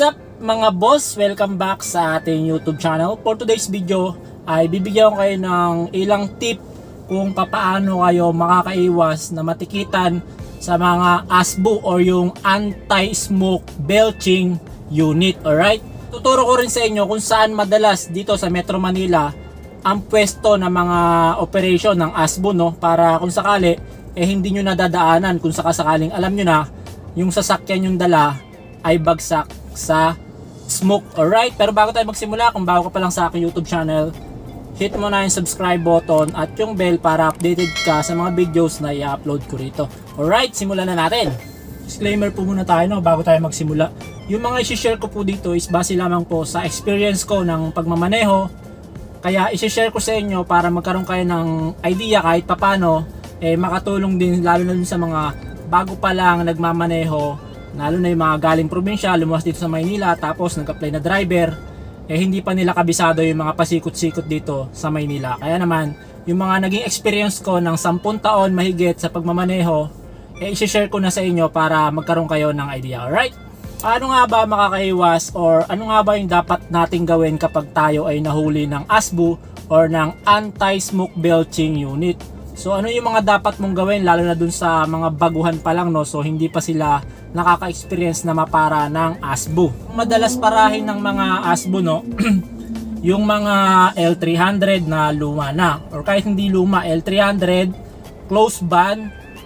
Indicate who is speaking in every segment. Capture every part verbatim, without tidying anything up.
Speaker 1: What's up mga boss? Welcome back sa ating YouTube channel. For today's video ay bibigyan ko kayo ng ilang tip kung paano kayo makakaiwas na matikitan sa mga A S B U or yung anti-smoke belching unit. Alright? Tuturo ko rin sa inyo kung saan madalas dito sa Metro Manila ang pwesto ng mga operation ng A S B U, no? Para kung sakali eh hindi nyo nadadaanan kung sakasakaling alam nyo na yung sasakyan yung dala ay bagsak sa smoke. Alright, pero bago tayo magsimula, kung bago ka pa lang sa aking YouTube channel, hit mo na yung subscribe button at yung bell para updated ka sa mga videos na i-upload ko rito. Alright, simulan na natin. Disclaimer po muna tayo, no, bago tayo magsimula. Yung mga isi-share ko po dito is base lamang po sa experience ko ng pagmamaneho. Kaya isi-share ko sa inyo para magkaroon kayo ng idea kahit papano, eh makatulong din lalo na dun sa mga bago pa lang nagmamaneho, lalo na yung mga galing probinsya, lumuwas dito sa Maynila tapos nag-apply na driver, eh hindi pa nila kabisado yung mga pasikot-sikot dito sa Maynila. Kaya naman, yung mga naging experience ko ng sampung taon mahigit sa pagmamaneho, eh isi-share ko na sa inyo para magkaroon kayo ng idea. Alright? Ano nga ba makakaiwas or ano nga ba yung dapat nating gawin kapag tayo ay nahuli ng A S B U or ng anti-smoke belching unit? So ano yung mga dapat mong gawin lalo na dun sa mga baguhan pa lang, no? So hindi pa sila nakaka-experience na mapara ng A S B U. Madalas parahin ng mga A S B U, no? Yung mga L three hundred na luma na, or kahit hindi luma, L three hundred, close ban,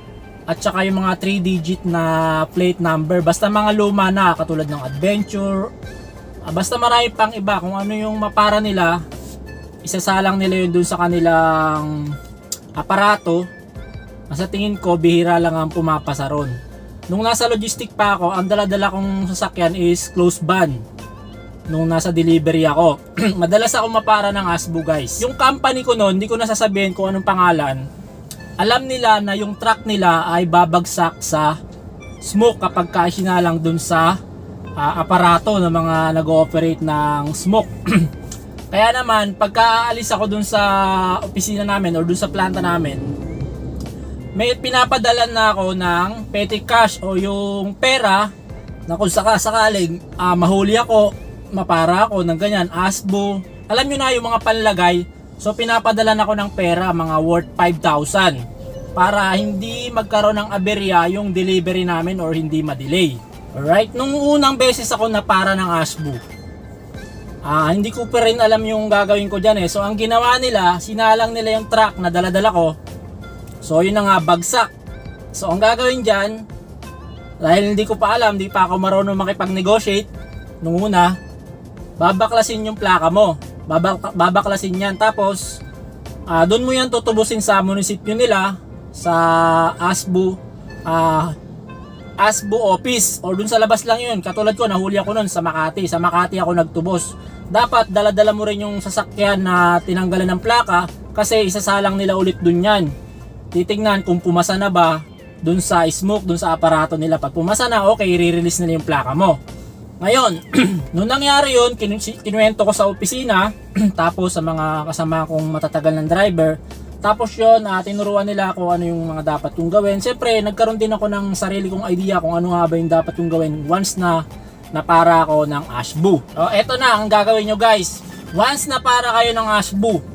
Speaker 1: at saka yung mga three digit na plate number. Basta mga luma na katulad ng Adventure, basta marami pang iba. Kung ano yung mapara nila, isasalang nila yun dun sa kanilang aparato. Sa tingin ko bihira lang ang pumapasa ron. Nung nasa logistic pa ako, ang dala-dala kong sasakyan is close ban. Nung nasa delivery ako, madalas ako mapara ng A S B U, guys. Yung company ko noon, hindi ko nasasabihin kung anong pangalan. Alam nila na yung truck nila ay babagsak sa smoke kapag kasinalang dun sa uh, aparato ng mga nag-ooperate ng smoke. Kaya naman, pagka-aalis ako dun sa opisina namin or dun sa planta namin, may pinapadalan na ako ng petty cash o yung pera na kung sakasakaling uh, mahuli ako, mapara ako ng ganyan, A S B U. Alam nyo na yung mga panlagay. So pinapadalan ako ng pera, mga worth five thousand, para hindi magkaroon ng aberya yung delivery namin or hindi ma-delay. Alright, nung unang beses ako napara ng A S B U, Ah, hindi ko pa rin alam yung gagawin ko dyan eh. So ang ginawa nila, sinalang nila yung truck na daladala ko. So yun na nga, bagsak. So ang gagawin dyan, dahil hindi ko pa alam, hindi pa ako marunong makipag-negotiate nung una, babaklasin yung plaka mo. Babak babaklasin yan. Tapos ah, doon mo yan tutubusin sa munisipyo nila, sa A S B U, ah, A S B U office, or dun sa labas lang yun. Katulad ko, nahuli ako nun sa Makati. Sa Makati ako nagtubos. Dapat daladala mo rin yung sasakyan na tinanggalan ng plaka kasi isasalang nila ulit dun yan. Titingnan kung pumasa na ba dun sa smoke, dun sa aparato nila. Pag pumasa na, okay, i-release nila yung plaka mo. Ngayon, nung nangyari yun, kin kinuwento ko sa opisina, tapos sa mga kasama kong matatagal ng driver. Tapos yun, uh, tinuruan nila ako ano yung mga dapat kong gawin. Siyempre, nagkaroon din ako ng sarili kong idea kung ano nga ba yung dapat kong gawin once na napara ako ng A S B U. So, eto na ang gagawin nyo, guys. Once napara kayo ng A S B U,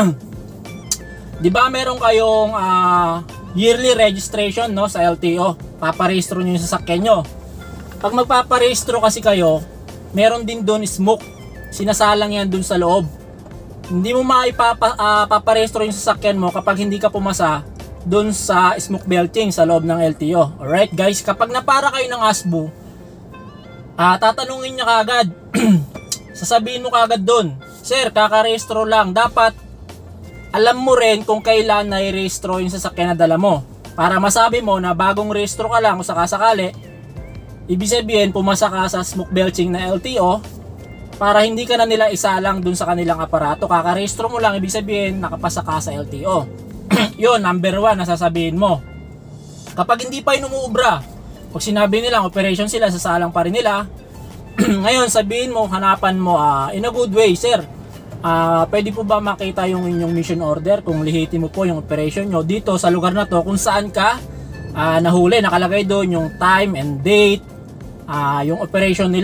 Speaker 1: di ba meron kayong uh, yearly registration, no, sa L T O? Paparehistro nyo yung sasakyan nyo. Pag magpaparehistro kasi kayo, meron din doon smoke. Sinasalang yan doon sa loob. Hindi mo maipaparehistro uh, yung sasakyan mo kapag hindi ka pumasa doon sa smoke belching sa loob ng L T O. Alright guys, kapag napara kayo ng A S B U, uh, tatanungin niya kagad, sasabihin mo kagad doon, sir, kakarehistro lang. Dapat alam mo rin kung kailan na i-rehistro yung sasakyan na dala mo. Para masabi mo na bagong rehistro ka lang o sakasakali, ibig sabihin pumasa ka sa smoke belching na L T O, para hindi ka na nila isalang dun sa kanilang aparato. Kakarehistro mo lang, ibig sabihin nakapasa ka sa L T O. Yun, number one na sasabihin mo. Kapag hindi pa yun umuubra, pag sinabi nilang operation sila, sasalang pa rin nila. Ngayon, sabihin mo, hanapan mo, uh, in a good way, sir, uh, pwede po ba makita yung inyong mission order kung lihitin mo po yung operation nyo dito sa lugar na to kung saan ka uh, nahuli. Nakalagay doon yung time and date, uh, yung operation nila.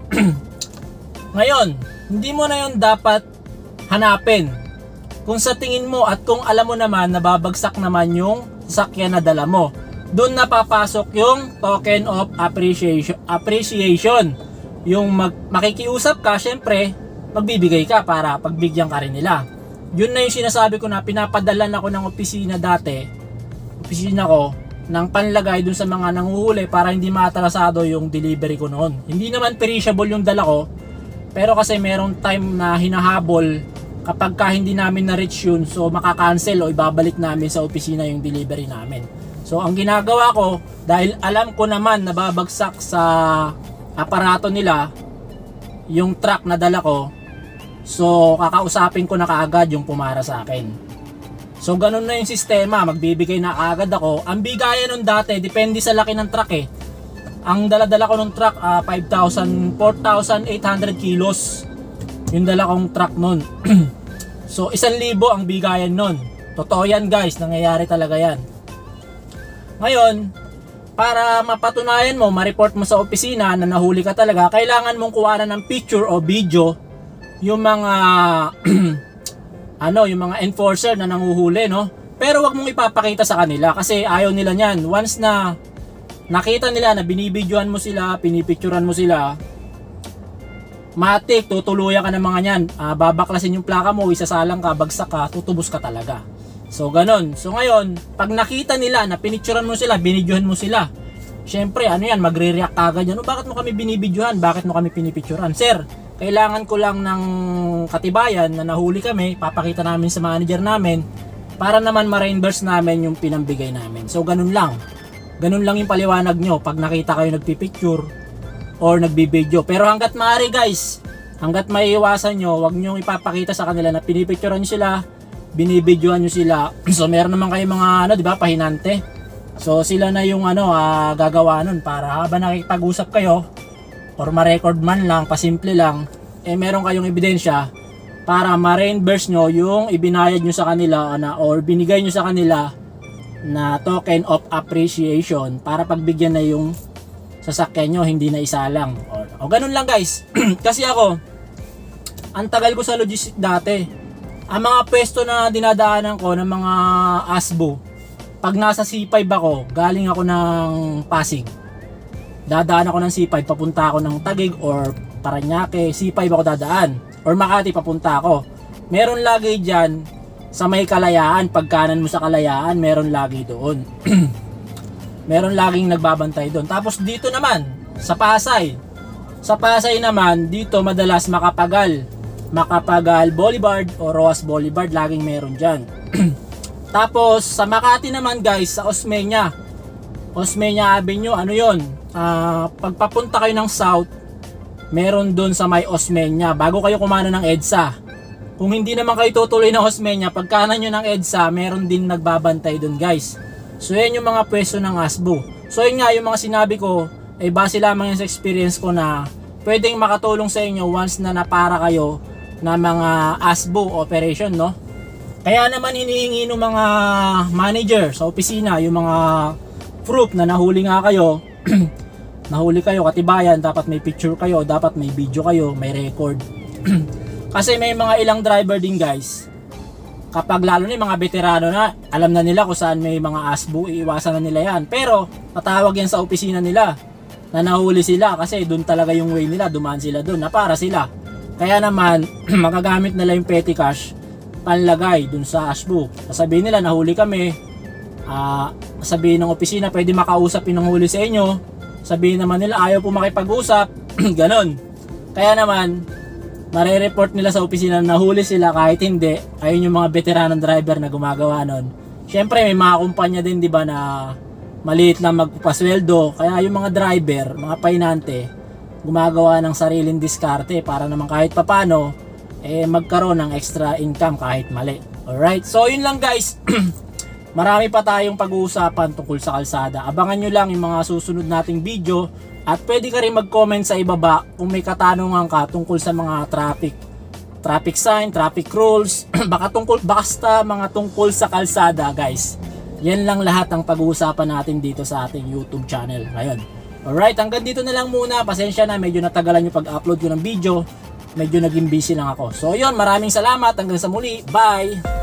Speaker 1: Ngayon, hindi mo na yun dapat hanapin. Kung sa tingin mo at kung alam mo naman na babagsak naman yung sasakyan na dala mo, doon na papasok yung token of appreciation. appreciation. Yung mag makikiusap ka, syempre, magbibigay ka para pagbigyan ka rin nila. Yun na yung sinasabi ko na pinapadalan ako ng opisina dati, opisina ko, ng panlagay dun sa mga nanguhuli para hindi maatrasado yung delivery ko noon. Hindi naman perishable yung dala ko, pero kasi merong time na hinahabol kapag ka hindi namin na-reach yun, so makakancel o ibabalik namin sa opisina yung delivery namin. So ang ginagawa ko, dahil alam ko naman na babagsak sa aparato nila yung truck na dala ko, so kakausapin ko na kaagad yung pumara sa akin. So ganun na yung sistema, magbibigay na kaagad ako. Ang bigayan nun dati, depende sa laki ng truck eh. Ang dala-dala ko ng truck, uh, five thousand, four thousand eight hundred kilos yung dala kong truck nun. So isang libo ang bigayan nun. Totoo yan guys, nangyayari talaga yan. Ngayon, para mapatunayan mo, ma-report mo sa opisina na nahuli ka talaga, kailangan mong kuhanan ng picture o video yung mga ano, yung mga enforcer na nanguhuli, no? Pero wag mong ipapakita sa kanila kasi ayaw nila niyan. Once na nakita nila na binibidyohan mo sila, pinipicturan mo sila, matik, tutuluyan ka ng mga niyan. Uh, babaklasin yung plaka mo, isasalang ka, bagsak ka, tutubos ka talaga. So, ganun. So, ngayon, pag nakita nila na pinicturan mo sila, binidyohan mo sila, syempre, ano yan, magre-react agad yan. O, bakit mo kami binibidyohan? Bakit mo kami pinipicturan? Sir, kailangan ko lang ng katibayan na nahuli kami, papakita namin sa manager namin para naman ma-reimburse namin yung pinambigay namin. So ganun lang. Ganun lang yung paliwanag nyo pag nakita kayo nagpipicture or nagbibideo. Pero hanggat maaari guys, hanggat maiiwasan nyo, wag nyo ipapakita sa kanila na pinipicturean nyo sila, binibidyoan nyo sila. So meron naman kayo mga ano, di ba, pahinante. So sila na yung ano, uh, gagawa nun para habang nakikipag-usap kayo, or ma-record man lang, pasimple lang, eh meron kayong ebidensya para ma-reimburse nyo yung ibinayad nyo sa kanila na, or binigay nyo sa kanila na token of appreciation para pagbigyan na yung sasakyan nyo, hindi na isa lang. O, o ganun lang guys. Kasi ako, ang tagal ko sa logistic dati. Ang mga pwesto na dinadaanan ko ng mga asbo, pag nasa C five ako, galing ako ng Pasig, dadaan ako ng C five, papunta ako ng Taguig or Paranaque, C five ako dadaan. Or Makati, papunta ako. Meron lagi dyan sa may Kalayaan, pagkanan mo sa Kalayaan, meron lagi doon. Meron laging nagbabantay doon. Tapos dito naman, sa Pasay. Sa Pasay naman, dito madalas Makapagal. Makapagal Boulevard o Roas Boulevard, laging meron dyan. Tapos sa Makati naman guys, sa Osmeña. Osmeña Avenue, ano yon? Uh, pagpapunta kayo ng south, meron doon sa may Osmeña bago kayo kumano ng EDSA. Kung hindi naman kayo tutuloy ng Osmeña, pagkanan nyo ng EDSA, meron din nagbabantay doon guys. So yan yung mga pwesto ng asbo. So yun nga, yung mga sinabi ko ay base lamang yan sa experience ko na pwedeng makatulong sa inyo once na napara kayo na mga asbo operation, no? Kaya naman hinihingi ng mga manager sa opisina yung mga proof na nahuli nga kayo. Nahuli kayo, katibayan, dapat may picture kayo, dapat may video kayo, may record. Kasi may mga ilang driver din guys, kapag lalo na yung mga veterano na, alam na nila kung saan may mga asbo, iiwasan na nila yan. Pero tatawag yan sa opisina nila na nahuli sila kasi doon talaga yung way nila, dumaan sila doon, na para sila. Kaya naman magagamit nila yung petty cash panlagay doon sa asbo. Sasabihin nila nahuli kami, uh, sabihin ng opisina pwede makausap yung nanghuli sa inyo. Sabihin naman nila ayaw po makipag-usap. Ganon. Kaya naman mare-report nila sa opisina na nahuli sila kahit hindi. Ayun yung mga veteranong driver na gumagawa nun. Syempre may mga kumpanya din, di ba, na maliit lang magpapasweldo. Kaya yung mga driver, mga painante, gumagawa ng sariling diskarte para naman kahit papano eh magkaroon ng extra income kahit mali. Alright, so yun lang guys. Marami pa tayong pag-uusapan tungkol sa kalsada. Abangan nyo lang yung mga susunod nating video. At pwede ka rin mag-comment sa ibaba kung may katanungan ka tungkol sa mga traffic. Traffic sign, traffic rules. Baka tungkol, basta mga tungkol sa kalsada guys. Yan lang lahat ang pag-uusapan natin dito sa ating YouTube channel ngayon. Alright, hanggang dito na lang muna. Pasensya na, medyo natagalan yung pag-upload ko ng video. Medyo naging busy lang ako. So yun, maraming salamat. Hanggang sa muli. Bye!